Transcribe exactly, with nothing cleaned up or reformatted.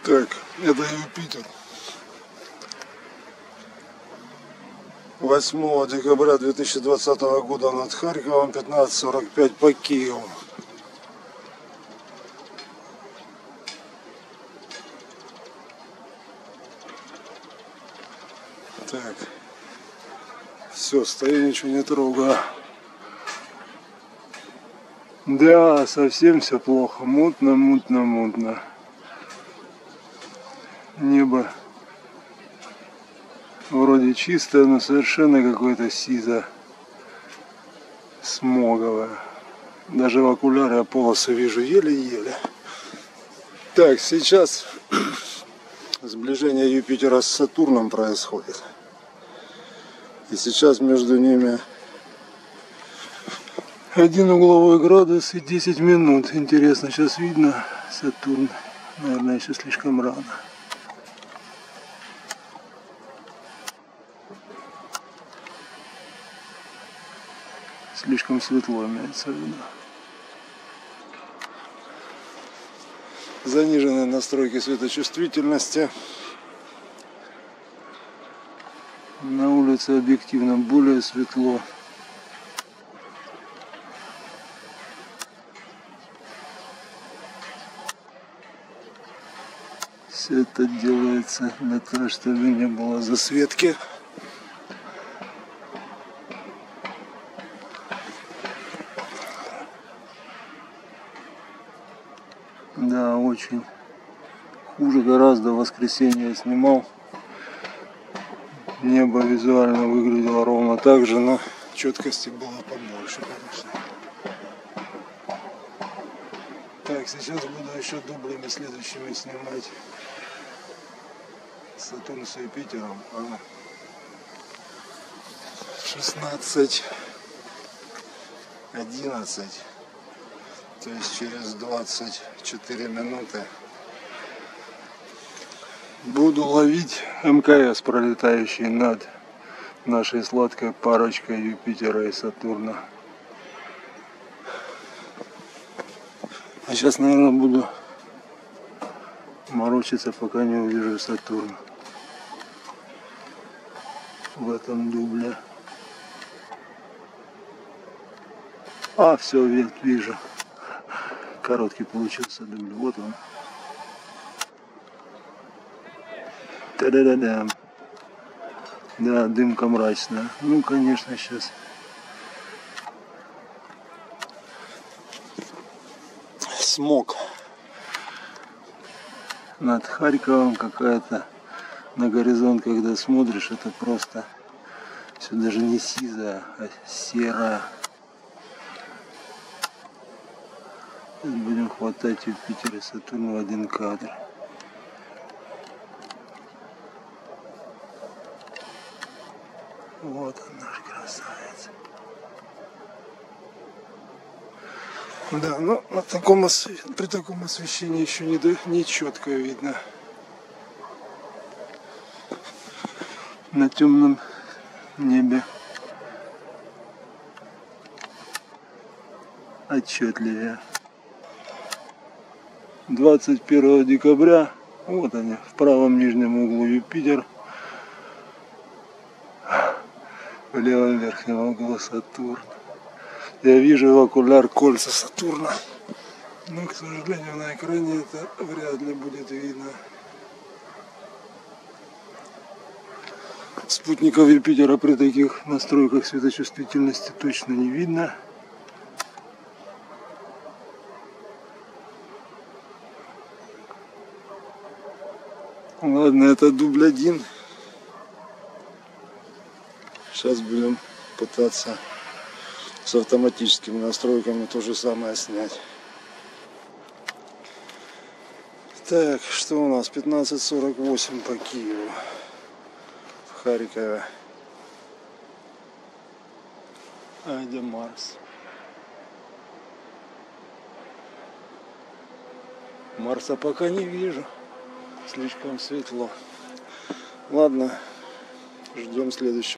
Так, это Юпитер. восьмого декабря две тысячи двадцатого года над Харьковом, пятнадцать сорок пять по Киеву. Так, все, стою, ничего не трогаю. Да, совсем все плохо, мутно, мутно, мутно. Небо вроде чистое, но совершенно какое-то сизо смоговое. Даже в окуляры я полосы вижу еле-еле. Так, сейчас сближение Юпитера с Сатурном происходит. И сейчас между ними один угловой градус и десять минут. Интересно, сейчас видно Сатурн. Наверное, еще слишком рано. Слишком светло, имеется в виду. Заниженные настройки светочувствительности. На улице объективно более светло. Все это делается для того, чтобы не было засветки. Да, очень хуже гораздо. В воскресенье я снимал. Небо визуально выглядело ровно так же, но четкости было побольше, конечно. Так, сейчас буду еще дублями следующими снимать Сатурн с Юпитером. А шестнадцать одиннадцать. То есть через двадцать четыре минуты буду ловить МКС, пролетающий над нашей сладкой парочкой Юпитера и Сатурна. А сейчас, наверное, буду морочиться, пока не увижу Сатурна в этом дубле. А, все, вижу. Короткий получился дубль. Вот он. Та-да-да-да. Да, дымка мрачная. Ну, конечно, сейчас. Смог над Харьковом какая-то на горизонт, когда смотришь, это просто все даже не сизая, а серая. Сейчас будем хватать Юпитер и Сатурн в один кадр. Вот он, наш красавец. Да, но на таком осве... при таком освещении еще не, до... не четко видно. На темном небе отчетливее. двадцать первого декабря, вот они, в правом нижнем углу Юпитер, в левом верхнем углу Сатурн. Я вижу в окуляр кольца Сатурна, но, к сожалению, на экране это вряд ли будет видно. Спутников Юпитера при таких настройках светочувствительности точно не видно. Ладно, это дубль один. Сейчас будем пытаться с автоматическими настройками то же самое снять. Так, что у нас? пятнадцать сорок восемь по Киеву. В Харькове. А где Марс? Марса пока не вижу. Слишком светло. Ладно, ждем следующего.